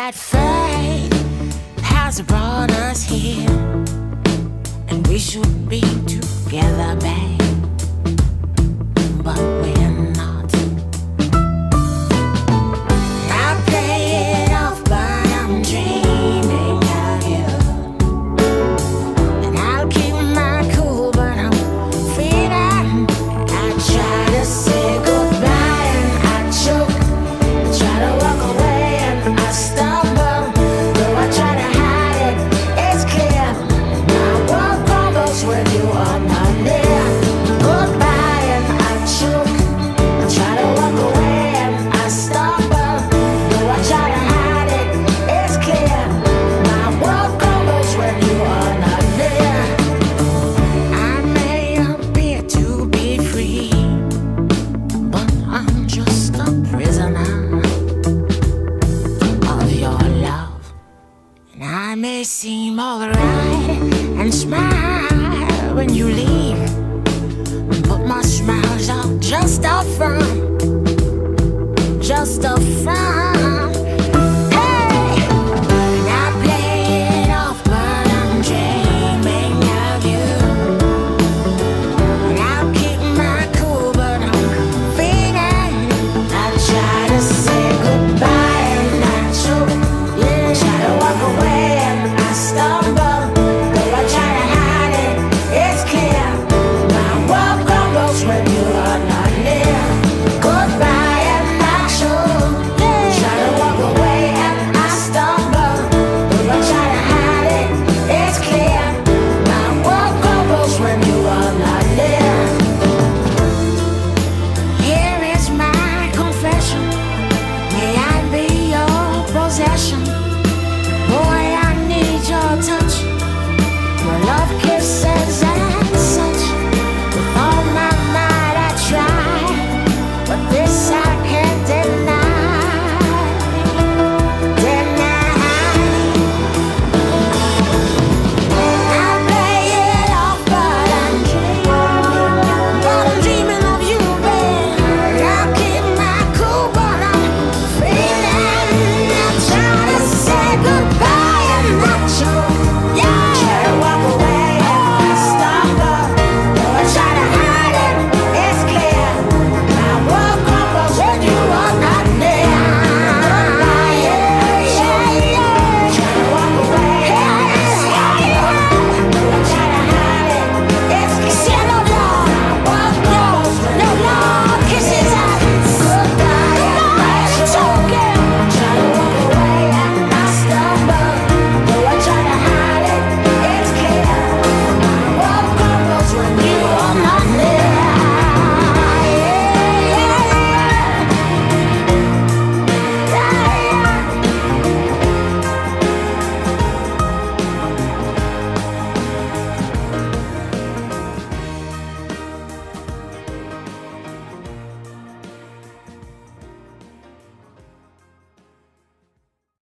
that fate has brought us here, and we should be together, babe, but we're not. I play it off, but I'm dreaming of you, and I'll keep my cool, but I'm feeling. I try to say goodbye and I choke, I try to walk away and I stumble, though I try to hide it, it's clear my world crumbles when you are not near. Goodbye and I choke, I try to walk away and I stumble, though I try to hide it, it's clear my world crumbles when you are not near. I may appear to be free, but I'm just a prisoner of your love. And I may seem alright and smile when you leave, but my smiles are just a front, just a front.